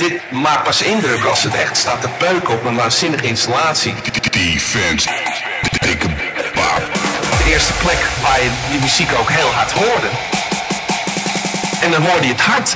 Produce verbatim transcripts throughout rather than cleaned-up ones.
Dit maakt pas indruk als het echt staat te beuken op een waanzinnige installatie. Defense. Dikke Baap. De eerste plek waar je die muziek ook heel hard hoorde. En dan hoorde je het hard.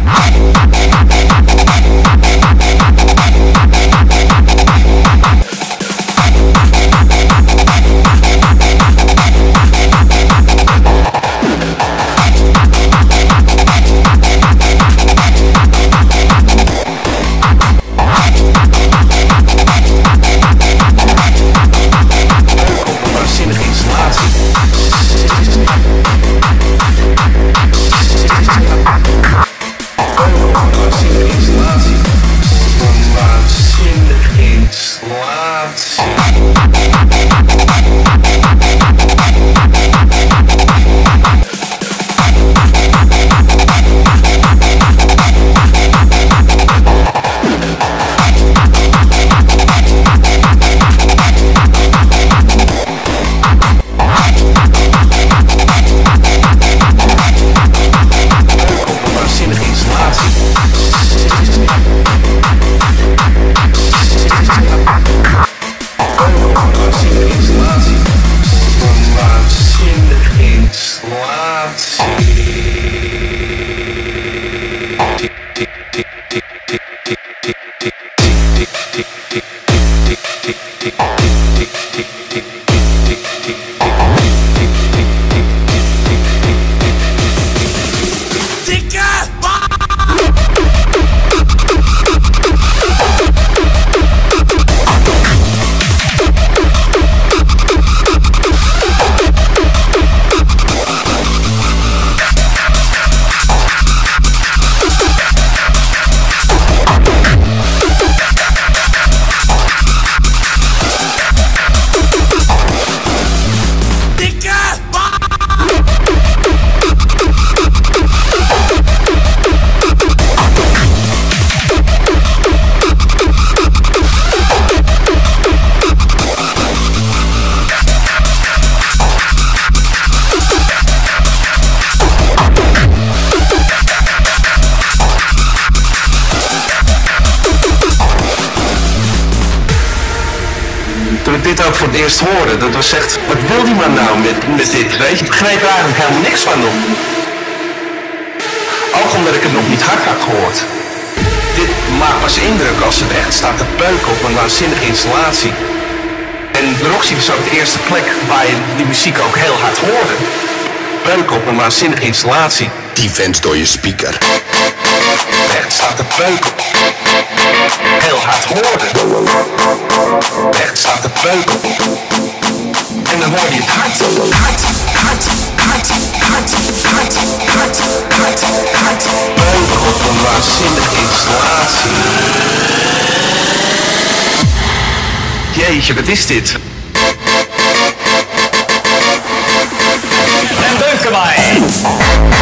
Toen ik dit ook voor het eerst hoorde, dat was echt, wat wil die man nou met, met dit, weet je? Ik begreep er eigenlijk helemaal niks van nog. Ook omdat ik het nog niet hard had gehoord. Dit maakt pas indruk als het echt staat te beuken op een waanzinnige installatie. En de Roxy was ook de eerste plek waar je die muziek ook heel hard hoorde. Beuken op een waanzinnige installatie. Defense door je speaker. Echt staat te beuken. Heel hard hoorde. Echt staat te beuken. En dan hoor je het hard, hard, hard, hard, hard, hard, hard, hard, hard. Beuken op een waanzinnige installatie. Jeetje, wat is dit? En Beuken maar.